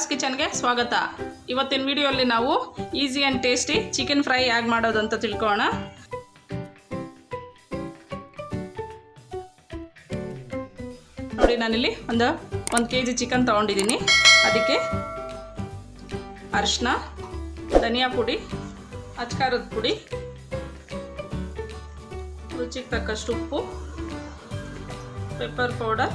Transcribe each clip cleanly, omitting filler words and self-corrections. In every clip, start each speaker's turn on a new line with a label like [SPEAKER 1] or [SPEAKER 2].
[SPEAKER 1] ರೇಖಾಸ್ ಕಿಚನ್ಗೆ ಸ್ವಾಗತ। ಇವತ್ತಿನ ವಿಡಿಯೋಲಿ ನಾವು easy and tasty chicken fry ಹೇಗೆ ಮಾಡೋದು ಅಂತ ತಿಳ್ಕೊಳ್ಳೋಣ। ನೋಡಿ ನಾನಿಲ್ಲಿ ಒಂದು kg ಚಿಕನ್ ತಗೊಂಡಿದ್ದೀನಿ। ಅದಕ್ಕೆ ಅರಿಶಿನ, ಧನಿಯಾ ಪುಡಿ, ಅಚ್ಕಾರದ ಪುಡಿ, ರುಚಿಗೆ ತಕ್ಕಷ್ಟು ಉಪ್ಪು, ಪೆಪ್ಪರ್ ಪೌಡರ್,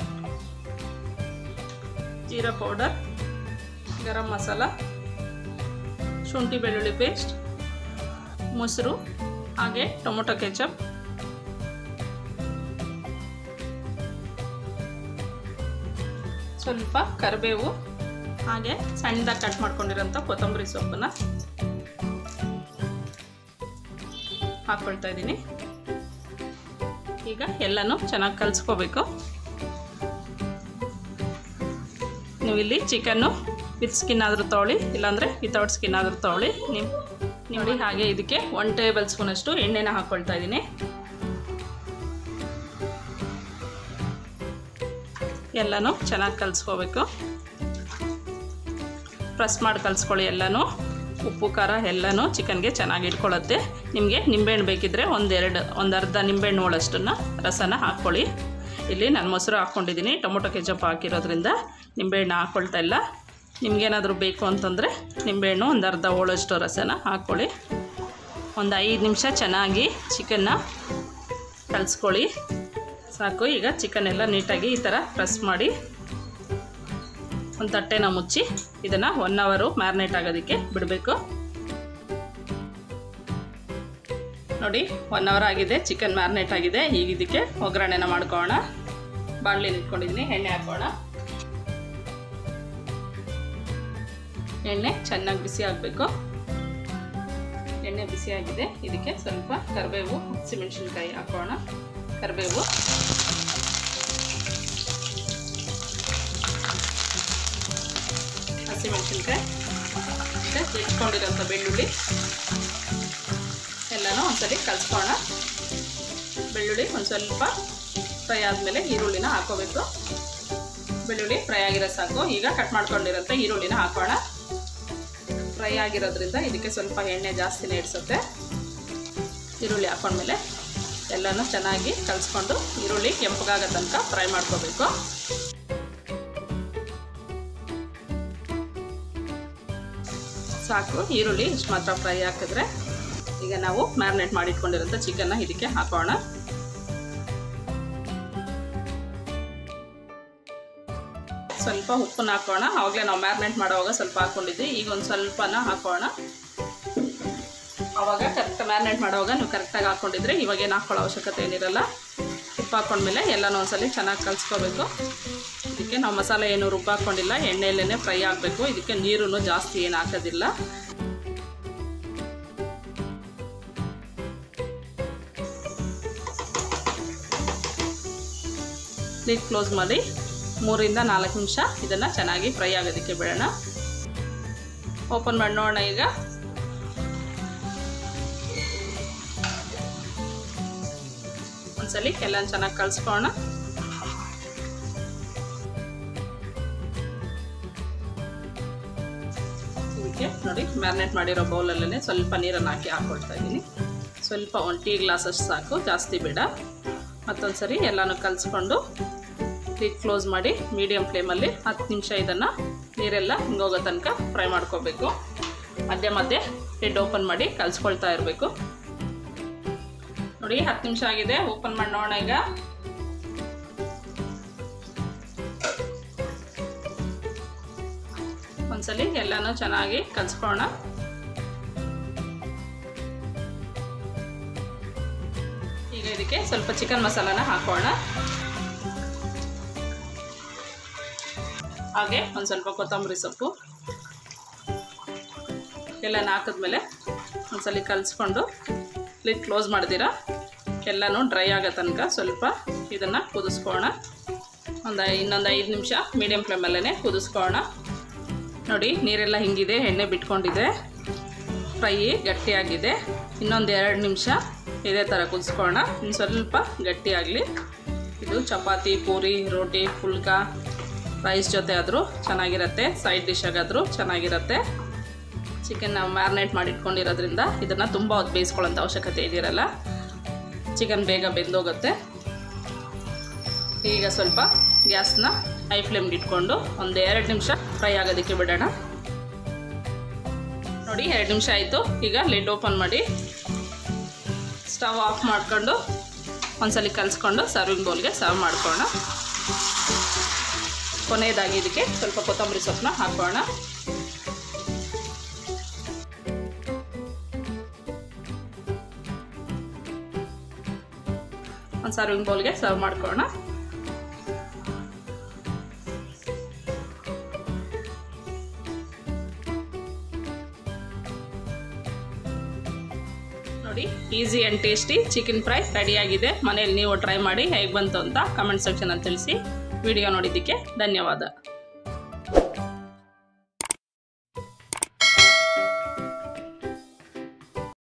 [SPEAKER 1] जीरा पाउडर, गरम मसाला, शुंठी बेळुಳ್ಳಿ पेस्ट, ಮೊಸರು, ಹಾಗೆ ಟೊಮೆಟೊ ಕೆಚಪ್, ಸ್ವಲ್ಪ ಕರಿಬೇವು, ಹಾಗೆ ಸಣ್ಣದಾಗಿ ಕಟ್ ಮಾಡ್ಕೊಂಡಿರೋಂಥ ಕೊತ್ತಂಬರಿ ಸೊಪ್ಪನ್ನ ಹಾಕ್ಕೊಳ್ತಾ ಇದ್ದೀನಿ। ಈಗ ಎಲ್ಲನೂ ಚೆನ್ನಾಗಿ ಕಲಿಸ್ಕೋಬೇಕು। ನೀವು ಇಲ್ಲಿ ಚಿಕನ್ನು ವಿತ್ ಸ್ಕಿನ್ ಆದರೂ ತೊಗೊಳ್ಳಿ, ಇಲ್ಲಾಂದರೆ ವಿತೌಟ್ ಸ್ಕಿನ್ ಆದರೂ ತೊಗೊಳ್ಳಿ। ನೀವು ನೋಡಿ ಹಾಗೆ ಇದಕ್ಕೆ 1 ಟೇಬಲ್ ಸ್ಪೂನಷ್ಟು ಎಣ್ಣೆನ ಹಾಕ್ಕೊಳ್ತಾ ಇದ್ದೀನಿ। ಎಲ್ಲನೂ ಚೆನ್ನಾಗಿ ಕಲಿಸ್ಕೋಬೇಕು, ಪ್ರೆಸ್ ಮಾಡಿ ಕಲಿಸ್ಕೊಳ್ಳಿ ಎಲ್ಲನೂ। ಉಪ್ಪು ಖಾರ ಎಲ್ಲನೂ ಚಿಕನ್ಗೆ ಚೆನ್ನಾಗಿ ಇಟ್ಕೊಳ್ಳುತ್ತೆ। ನಿಮಗೆ ನಿಂಬೆಹಣ್ಣು ಬೇಕಿದ್ದರೆ ಒಂದು ಅರ್ಧ ನಿಂಬೆಹಣ್ಣು ಹೋಳಷ್ಟನ್ನು ರಸನ ಹಾಕ್ಕೊಳ್ಳಿ। ಇಲ್ಲಿ ನಾನು ಮೊಸರು ಹಾಕ್ಕೊಂಡಿದ್ದೀನಿ, ಟೊಮೊಟೊ ಕೆಚಪ್ ಹಾಕಿರೋದ್ರಿಂದ ನಿಂಬೆಹಣ್ಣು ಹಾಕ್ಕೊಳ್ತಾ ಇಲ್ಲ। ನಿಮಗೇನಾದರೂ ಬೇಕು ಅಂತಂದರೆ ನಿಂಬೆಹಣ್ಣು ಒಂದು ಅರ್ಧ ಹೋಳಷ್ಟು ರಸನ ಹಾಕ್ಕೊಳ್ಳಿ। ಒಂದು 5 ನಿಮಿಷ ಚೆನ್ನಾಗಿ ಚಿಕನ್ನ ಕಲಿಸ್ಕೊಳ್ಳಿ ಸಾಕು। ಈಗ ಚಿಕನ್ ಎಲ್ಲ ನೀಟಾಗಿ ಈ ಥರ ಪ್ರೆಸ್ ಮಾಡಿ ಒಂದು ತಟ್ಟೆನ ಮುಚ್ಚಿ ಇದನ್ನು 1 ಅವರ್ ಮ್ಯಾರಿನೇಟ್ ಆಗೋದಕ್ಕೆ ಬಿಡಬೇಕು। ನೋಡಿ 1 ಅವರ್ ಆಗಿದೆ, ಚಿಕನ್ ಮ್ಯಾರಿನೇಟ್ ಆಗಿದೆ। ಈಗ ಇದಕ್ಕೆ ಒಗ್ಗರಣೆನ ಮಾಡ್ಕೊಳ್ಳೋಣ। ಬಾಣಲಿ ಇಟ್ಕೊಂಡಿದ್ದೀನಿ, ಎಣ್ಣೆ ಹಾಕೋಣ। ಎಣ್ಣೆ ಚೆನ್ನಾಗಿ ಬಿಸಿ ಆಗಬೇಕು। ಎಣ್ಣೆ ಬಿಸಿ ಆಗಿದೆ, ಇದಕ್ಕೆ ಸ್ವಲ್ಪ ಕರಿಬೇವು, ಹಸಿಮೆಣಸಿನ್ಕಾಯಿ ಹಾಕೋಣ। ಕರಿಬೇವು, ಹಸಿಮೆಣಸಿನ್ಕಾಯಿ, ಮತ್ತು ಇಟ್ಕೊಂಡಿರೋಂಥ ಬೆಳ್ಳುಳ್ಳಿ ಎಲ್ಲನೂ ಒಂದ್ಸಲಿ ಕಲಿಸ್ಕೋಣ। ಬೆಳ್ಳುಳ್ಳಿ ಒಂದು ಸ್ವಲ್ಪ ಫ್ರೈ ಆದಮೇಲೆ ಈರುಳ್ಳಿನ ಹಾಕೋಬೇಕು। ಬೆಳ್ಳುಳ್ಳಿ ಫ್ರೈ ಆಗಿರೋ ಸಾಕು। ಈಗ ಕಟ್ ಮಾಡ್ಕೊಂಡಿರೋಂಥ ಈರುಳ್ಳಿನ ಹಾಕೋಣ। ಫ್ರೈ ಆಗಿರೋದ್ರಿಂದ ಇದಕ್ಕೆ ಸ್ವಲ್ಪ ಎಣ್ಣೆ ಜಾಸ್ತಿನೇ ಇಡಿಸುತ್ತೆ। ಈರುಳ್ಳಿ ಹಾಕೊಂಡ್ಮೇಲೆ ಎಲ್ಲನೂ ಚೆನ್ನಾಗಿ ಕಲಿಸ್ಕೊಂಡು ಈರುಳ್ಳಿ ಕೆಂಪಗಾಗೋ ತನಕ ಫ್ರೈ ಮಾಡ್ಕೋಬೇಕು। ಸಾಕು, ಈರುಳ್ಳಿ ಇಷ್ಟು ಮಾತ್ರ ಫ್ರೈ ಹಾಕಿದ್ರೆ ಈಗ ನಾವು ಮ್ಯಾರಿನೇಟ್ ಮಾಡಿ ಇಟ್ಕೊಂಡಿರೋಂಥ ಚಿಕನ್ನ ಇದಕ್ಕೆ ಹಾಕೋಣ। ಸ್ವಲ್ಪ ಉಪ್ಪನ್ನ ಹಾಕೋಣ। ಆವಾಗಲೇ ನಾವು ಮ್ಯಾರಿನೇಟ್ ಮಾಡೋವಾಗ ಸ್ವಲ್ಪ ಹಾಕ್ಕೊಂಡಿದ್ವಿ, ಈಗ ಒಂದು ಸ್ವಲ್ಪನ ಹಾಕೋಣ। ಆವಾಗ ಕರೆಕ್ಟ್ ಮ್ಯಾರಿನೇಟ್ ಮಾಡೋವಾಗ ನೀವು ಕರೆಕ್ಟಾಗಿ ಹಾಕ್ಕೊಂಡಿದ್ರೆ ಇವಾಗೇನು ಹಾಕ್ಕೊಳ್ಳೋ ಅವಶ್ಯಕತೆ ಏನಿರಲ್ಲ। ಉಪ್ಪು ಹಾಕ್ಕೊಂಡ್ಮೇಲೆ ಎಲ್ಲನೂ ಒಂದ್ಸಲಿ ಚೆನ್ನಾಗಿ ಕಲಿಸ್ಕೋಬೇಕು। ಇದಕ್ಕೆ ನಾವು ಮಸಾಲೆ ಏನು ರುಬ್ಬ ಹಾಕ್ಕೊಂಡಿಲ್ಲ, ಎಣ್ಣೆಯಲ್ಲೇ ಫ್ರೈ ಆಗಬೇಕು। ಇದಕ್ಕೆ ನೀರು ಜಾಸ್ತಿ ಏನು ಹಾಕೋದಿಲ್ಲ। ಲಿಡ್ ಕ್ಲೋಸ್ ಮಾಡಿ 3 ರಿಂದ 4 ನಿಮಿಷ ಇದನ್ನು ಚೆನ್ನಾಗಿ ಫ್ರೈ ಆಗೋದಕ್ಕೆ ಬಿಡೋಣ। ಓಪನ್ ಮಾಡಿ ನೋಡೋಣ। ಈಗ ಒಂದ್ಸಲಿ ಎಲ್ಲ ಚೆನ್ನಾಗಿ ಕಲಿಸ್ಕೊಳ್ಳೋಣ। ಇದಕ್ಕೆ ನೋಡಿ ಮ್ಯಾರಿನೇಟ್ ಮಾಡಿರೋ ಬೌಲಲ್ಲೇ ಸ್ವಲ್ಪ ನೀರನ್ನು ಹಾಕ್ಕೊಳ್ತಾ ಇದ್ದೀನಿ। ಸ್ವಲ್ಪ 1 ಟೀ ಗ್ಲಾಸ್ ಅಷ್ಟು ಸಾಕು, ಜಾಸ್ತಿ ಬೇಡ। ಮತ್ತೊಂದು ಸರಿ ಎಲ್ಲನೂ ಕಲಿಸ್ಕೊಂಡು ಲಿಡ್ ಕ್ಲೋಸ್ ಮಾಡಿ ಮೀಡಿಯಮ್ ಫ್ಲೇಮಲ್ಲಿ 10 ನಿಮಿಷ ಇದನ್ನು ನೀರೆಲ್ಲ ಹಿಂಗೋಗೋ ತನಕ ಫ್ರೈ ಮಾಡ್ಕೋಬೇಕು। ಮಧ್ಯೆ ಮಧ್ಯೆ ಲಿಡ್ ಓಪನ್ ಮಾಡಿ ಕಲಿಸ್ಕೊಳ್ತಾ ಇರಬೇಕು। ನೋಡಿ 10 ನಿಮಿಷ ಆಗಿದೆ, ಓಪನ್ ಮಾಡಿ ನೋಡೋಣ। ಈಗ ಒಂದ್ಸಲಿ ಎಲ್ಲನೂ ಚೆನ್ನಾಗಿ ಕಲಿಸ್ಕೊಳ್ಳೋಣ। ಈಗ ಇದಕ್ಕೆ ಸ್ವಲ್ಪ ಚಿಕನ್ ಮಸಾಲಾನ ಹಾಕೋಣ, ಹಾಗೆ ಒಂದು ಸ್ವಲ್ಪ ಕೊತ್ತಂಬರಿ ಸೊಪ್ಪು ಎಲ್ಲನ ಹಾಕಿದ್ಮೇಲೆ ಒಂದ್ಸಲಿ ಕಲಿಸ್ಕೊಂಡು ಲಿಡ್ ಕ್ಲೋಸ್ ಮಾಡ್ದಿರಾ ಎಲ್ಲನೂ ಡ್ರೈ ಆಗೋ ತನಕ ಸ್ವಲ್ಪ ಇದನ್ನು ಕುದಿಸ್ಕೊಳ್ಳೋಣ। ಇನ್ನೊಂದು 5 ನಿಮಿಷ ಮೀಡಿಯಮ್ ಫ್ಲೇಮಲ್ಲೇ ಕುದಿಸ್ಕೊಳ್ಳೋಣ। ನೋಡಿ ನೀರೆಲ್ಲ ಹಿಂಗಿದೆ, ಎಣ್ಣೆ ಬಿಟ್ಕೊಂಡಿದೆ, ಫ್ರೈ ಗಟ್ಟಿಯಾಗಿದೆ। ಇನ್ನೊಂದು 2 ನಿಮಿಷ ಇದೇ ಥರ ಕುದಿಸ್ಕೊಳ್ಳೋಣ, ಇನ್ನು ಸ್ವಲ್ಪ ಗಟ್ಟಿಯಾಗಲಿ। ಇದು ಚಪಾತಿ, ಪೂರಿ, ರೋಟಿ, ಪುಲ್ಕ ರೈಸ್ ಜೊತೆ ಆದರೂ ಚೆನ್ನಾಗಿರುತ್ತೆ, ಸೈಡ್ ಡಿಶ್ ಆಗಾದರೂ ಚೆನ್ನಾಗಿರುತ್ತೆ. ಚಿಕನ್ ನಾವು ಮ್ಯಾರಿನೇಟ್ ಮಾಡಿ ಇಟ್ಕೊಂಡಿರೋದ್ರಿಂದ ಇದನ್ನು ತುಂಬ ಹೊತ್ತು ಬೇಯಿಸ್ಕೊಳ್ಳೋಂಥ ಅವಶ್ಯಕತೆ ಇದಿರಲ್ಲ. ಚಿಕನ್ ಬೇಗ ಬೆಂದೋಗುತ್ತೆ. ಈಗ ಸ್ವಲ್ಪ ಗ್ಯಾಸ್ನ ಹೈ ಫ್ಲೇಮ್ಗೆ ಇಟ್ಕೊಂಡು ಒಂದು 2 ನಿಮಿಷ ಫ್ರೈ ಆಗೋದಕ್ಕೆ ಬಿಡೋಣ. ನೋಡಿ 2 ನಿಮಿಷ ಆಯಿತು. ಈಗ ಲಿಡ್ ಓಪನ್ ಮಾಡಿ ಸ್ಟವ್ ಆಫ್ ಮಾಡಿಕೊಂಡು ಒಂದ್ಸಲ ಕಲಿಸ್ಕೊಂಡು ಸರ್ವಿಂಗ್ ಬೌಲ್ಗೆ ಸರ್ವ್ ಮಾಡ್ಕೊಳ್ಳೋಣ. ಕೊನೆಯದಾಗಿ ಇದಕ್ಕೆ ಸ್ವಲ್ಪ ಕೊತ್ತಂಬರಿ ಸೊಪ್ಪನ್ನ ಹಾಕೋಣ. ಒಂದು ಸರ್ವಿಂಗ್ ಬೌಲ್ಗೆ ಸರ್ವ್ ಮಾಡ್ಕೊಳ್ಳೋಣ. ನೋಡಿ easy and tasty chicken fry ರೆಡಿಯಾಗಿದೆ. ಮನೆಯಲ್ಲಿ ನೀವು ಟ್ರೈ ಮಾಡಿ ಹೇಗೆ ಬಂತು ಅಂತ ಕಮೆಂಟ್ ಸೆಕ್ಷನಲ್ಲಿ ತಿಳಿಸಿ. ವಿಡಿಯೋ ನೋಡಿದ್ದಕ್ಕೆ ಧನ್ಯವಾದ.